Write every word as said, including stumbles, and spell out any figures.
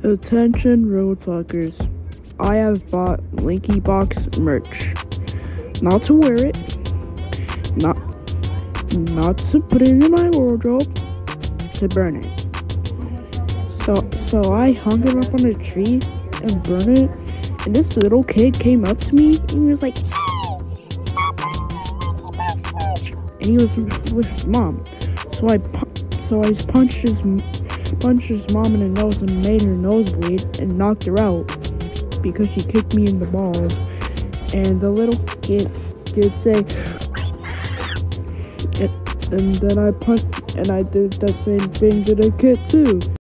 Attention road talkers, I have bought lankybox merch. Not to wear it, not not to put it in my wardrobe, to burn it. So so I hung it up on a tree and burned it, and this little kid came up to me and he was like, and he was with his mom. So I so I punched his punched his mom in the nose and made her nose bleed and knocked her out because she kicked me in the balls. And the little kid did say, and, and then I punched and I did that same thing to the kid too.